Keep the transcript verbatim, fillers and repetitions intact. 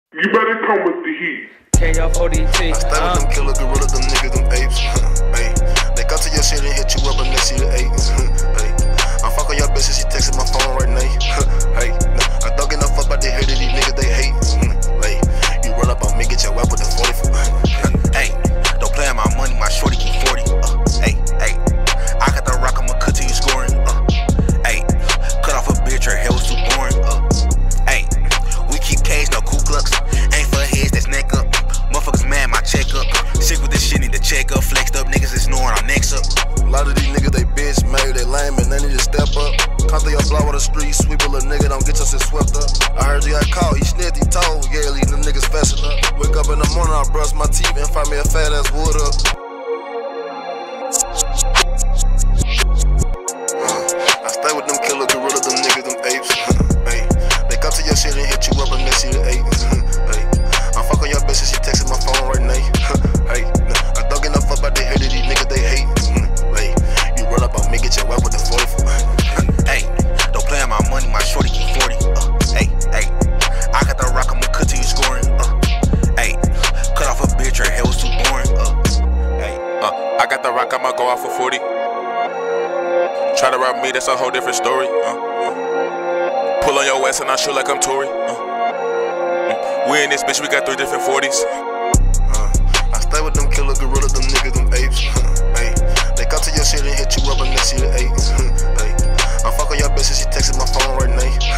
You better come with the heat. K F O D T. I stay with them killer gorillas, them niggas, them apes. Hey, they come to your shit and hit you up and they see the eight. Hey, I'm fucking your bitch and she texting my phone right now. Hey, I don't get no fuck about the head of these niggas they hate. Hey, you run up on me, get your weapon with the forty-four. Hey, don't play on my money, my shorty keep forty. Uh, hey, hey, I got the rock, I'ma cut till you scoring. Uh, hey, cut off a bitch, her hair was too boring. Uh, hey, we keep cage, no Ku Klux. Ain't for heads, that's neck up. Motherfuckers mad, my check up. Sick with this shit, need to check up. Flexed up, niggas is snoring our necks up. A lot of these niggas, they bitch made, they lame, and they need to step up. Come through your block with a street sweep, a little nigga, don't get your shit swept up. I heard you got caught, he snitched, he told, yeah, leave them niggas fessing up. Wake up in the morning, I brush my teeth and find me a fat ass wood up. Uh, I stay with them killer gorillas, them niggas, them apes. Hey, they come to your shit and hit you up and they see the eight. Hey, I'm fucking your bitch and she texting my phone right now. Hey, I don't get no fuck about the head of these niggas they hate. Hey, you run up on me, get your weapon with the forty-four. Hey, don't play on my money, my shorty keep forty. Uh, hey, hey, I got the rock, I'ma cut till you scoring. Uh, hey, cut off a bitch, her hair was too boring. Uh, hey, uh, I got the rock, I'ma go out for forty. Try to rob me, that's a whole different story. Uh, uh. Pull on your ass and I shoot like I'm Tory. Uh, uh. We in this bitch, we got three different forties. Uh, I stay with them killer gorillas, them niggas, them apes. Hey, they come to your shit and hit you up and they see the eight. Hey, I'm fucking your bitch and she texting my phone right now.